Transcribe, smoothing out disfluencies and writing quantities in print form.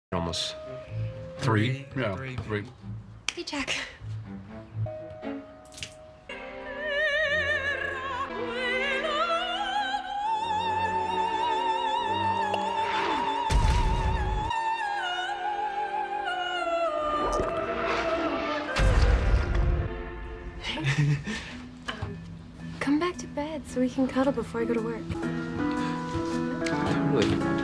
Almost. Three? Yeah, Three. three. Hey, Jack. Come back to bed so we can cuddle before I go to work. Really?